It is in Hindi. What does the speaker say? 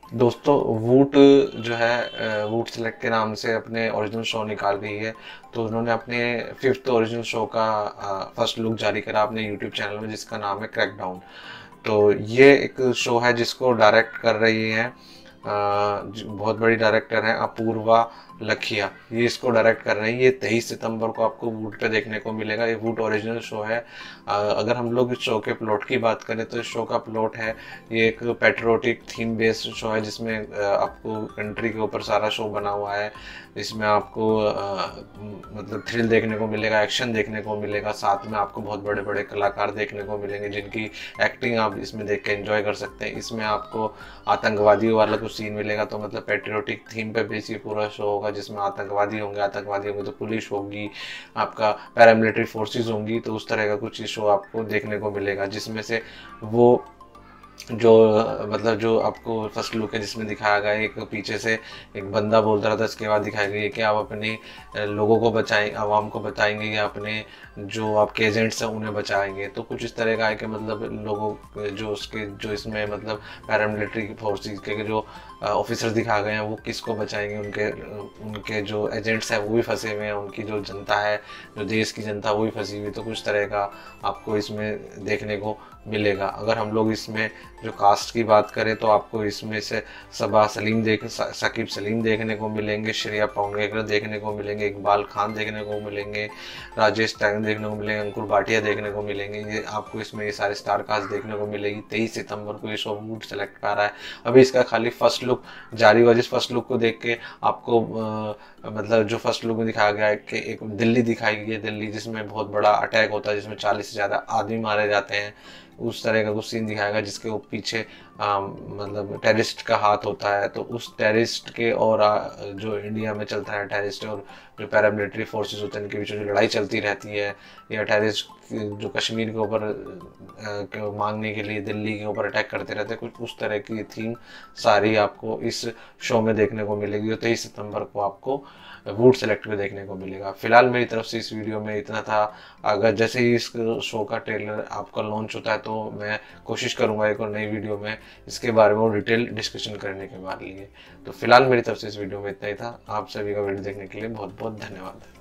दोस्तों वूट जो है वूट सेलेक्ट के नाम से अपने ओरिजिनल शो निकाल रही है। तो उन्होंने अपने फिफ्थ ओरिजिनल शो का फर्स्ट लुक जारी करा अपने यूट्यूब चैनल में, जिसका नाम है क्रैकडाउन। तो ये एक शो है जिसको डायरेक्ट कर रही हैं बहुत बड़ी डायरेक्टर हैं अपूर्वा लखिया, ये इसको डायरेक्ट कर रहे हैं। ये 23 सितंबर को आपको वूट पे देखने को मिलेगा। ये वूट ओरिजिनल शो है। अगर हम लोग इस शो के प्लॉट की बात करें तो इस शो का प्लॉट है, ये एक पेट्रियोटिक थीम बेस्ड शो है जिसमें आपको कंट्री के ऊपर सारा शो बना हुआ है। इसमें आपको मतलब थ्रिल देखने को मिलेगा, एक्शन देखने को मिलेगा, साथ में आपको बहुत बड़े बड़े कलाकार देखने को मिलेंगे जिनकी एक्टिंग आप इसमें देख के एंजॉय कर सकते हैं। इसमें आपको आतंकवादियों वाला कुछ सीन मिलेगा, तो मतलब पेट्रियोटिक थीम पे बेस ये पूरा शो होगा, जिसमें आतंकवादी होंगे तो पुलिस होगी, आपका पैरामिलिट्री फोर्सेस होंगी, तो उस तरह का कुछ शो आपको देखने को मिलेगा। जिसमें से वो जो मतलब जो आपको फर्स्ट लुक है जिसमें दिखाया गया है, एक पीछे से एक बंदा बोल रहा था, इसके बाद दिखाई गई है कि आप अपने लोगों को बचाएं, आवाम को बचाएंगे या अपने जो आपके एजेंट्स हैं उन्हें बचाएंगे। तो कुछ इस तरह का है कि मतलब लोगों जो उसके जो इसमें मतलब पैरामिलिट्री फोर्सेस के जो ऑफिसर्स दिखाए गए हैं वो किसको बचाएंगे, उनके उनके जो एजेंट्स हैं वो भी फंसे हुए हैं, उनकी जो जनता है, जो देश की जनता वो भी फंसी हुई। तो कुछ तरह का आपको इसमें देखने को मिलेगा। अगर हम लोग इसमें जो कास्ट की बात करें तो आपको इसमें से सबा सलीम सकीब सलीम देखने को मिलेंगे, श्रेया पाउंगेकर देखने को मिलेंगे, इकबाल खान देखने को मिलेंगे, राजेश टैंग देखने को मिलेंगे, अंकुर भाटिया देखने को मिलेंगे। ये आपको इसमें ये सारे स्टार कास्ट देखने को मिलेगी। 23 सितंबर को ये शो वूट सेलेक्ट कर रहा है। अभी इसका खाली फर्स्ट लुक जारी हुआ, जिस फर्स्ट लुक को देख के आपको मतलब जो फर्स्ट लुक में दिखाया गया है कि एक दिल्ली दिखाई गई है, दिल्ली जिसमें बहुत बड़ा अटैक होता है, जिसमें 40 से ज़्यादा आदमी मारे जाते हैं, उस तरह का कुछ सीन दिखाएगा, जिसके वो पीछे मतलब टेररिस्ट का हाथ होता है। तो उस टेररिस्ट के और जो इंडिया में चलता है टेररिस्ट और जो पैरामिलिट्री फोर्सेस होते हैं इनके बीच जो लड़ाई चलती रहती है, या टेररिस्ट जो कश्मीर के ऊपर मांगने के लिए दिल्ली के ऊपर अटैक करते रहते हैं, कुछ उस तरह की थीम सारी आपको इस शो में देखने को मिलेगी। और 23 सितंबर को आपको वूट सेलेक्ट में देखने को मिलेगा। फिलहाल मेरी तरफ से इस वीडियो में इतना था। अगर जैसे ही इस शो का ट्रेलर आपका लॉन्च होता है तो मैं कोशिश करूंगा एक और नई वीडियो में इसके बारे में डिटेल डिस्कशन करने के बाद लिए। तो फिलहाल मेरी तरफ से इस वीडियो में इतना ही था। आप सभी का वीडियो देखने के लिए बहुत बहुत धन्यवाद।